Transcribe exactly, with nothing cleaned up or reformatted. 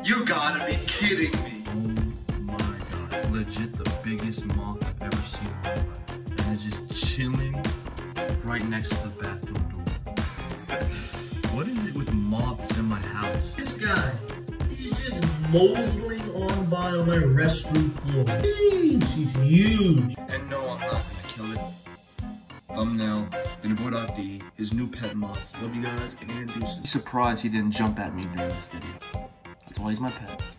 You gotta be kidding me. Oh my god. Legit the biggest moth I've ever seen in my life. And it's just chilling right next to the bathroom door. What is it with moths in my house? This guy, he's just moseling on by on my restroom floor. Jeez, he's huge. And no, I'm not gonna kill it. Thumbnail, gonna put out the his new pet moth. Love you guys and deuces. Surprised he didn't jump at me during this video. That's why he's my pet.